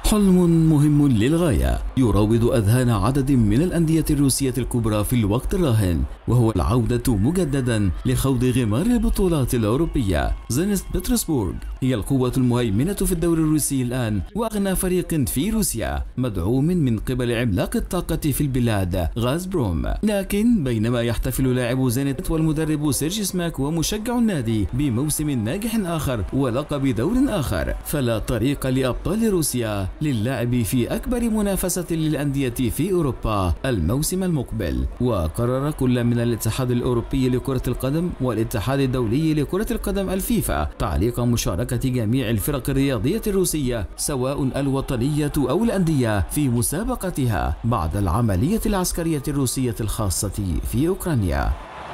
حلم مهم للغاية يراود أذهان عدد من الأندية الروسية الكبرى في الوقت الراهن، وهو العودة مجددا لخوض غمار البطولات الأوروبية. زينت بطرسبورغ هي القوة المهيمنة في الدوري الروسي الآن، وأغنى فريق في روسيا، مدعوم من قبل عملاق الطاقة في البلاد غازبروم. لكن بينما يحتفل لاعب زينت والمدرب سيرجي سماك ومشجع النادي بموسم ناجح آخر ولقب دور آخر، فلا طريق لأبطال روسيا للعب في أكبر منافسة للأندية في أوروبا الموسم المقبل. وقرر كل من الاتحاد الأوروبي لكرة القدم والاتحاد الدولي لكرة القدم الفيفا تعليق مشاركة جميع الفرق الرياضية الروسية سواء الوطنية أو الأندية في مسابقتها بعد العملية العسكرية الروسية الخاصة في أوكرانيا.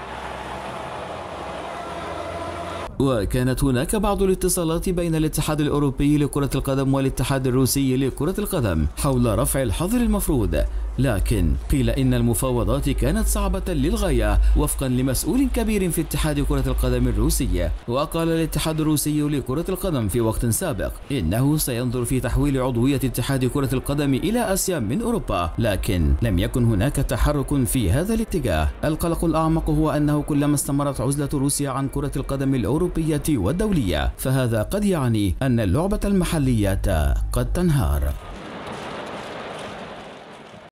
وكانت هناك بعض الاتصالات بين الاتحاد الأوروبي لكرة القدم والاتحاد الروسي لكرة القدم حول رفع الحظر المفروض، لكن قيل إن المفاوضات كانت صعبة للغاية وفقا لمسؤول كبير في اتحاد كرة القدم الروسي. وقال الاتحاد الروسي لكرة القدم في وقت سابق إنه سينظر في تحويل عضوية اتحاد كرة القدم إلى آسيا من أوروبا، لكن لم يكن هناك تحرك في هذا الاتجاه. القلق الأعمق هو أنه كلما استمرت عزلة روسيا عن كرة القدم الأوروبية والدولية، فهذا قد يعني أن اللعبة المحلية قد تنهار.